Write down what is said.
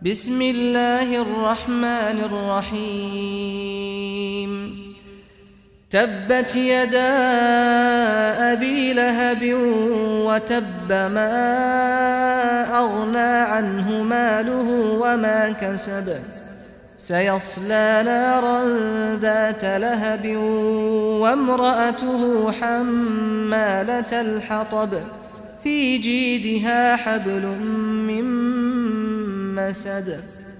بسم الله الرحمن الرحيم تبت يدا أبي لهب وتب ما أغنى عنه ماله وما كسب سيصلى نارا ذات لهب وامرأته حمالة الحطب في جيدها حبل من مسد